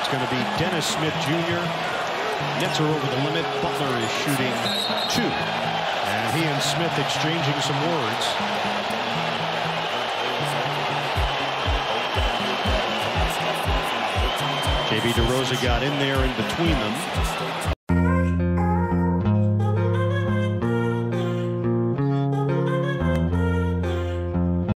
It's going to be Dennis Smith Jr. Nets are over the limit. Butler is shooting 2. And he and Smith exchanging some words. JB DeRosa got in there in between them.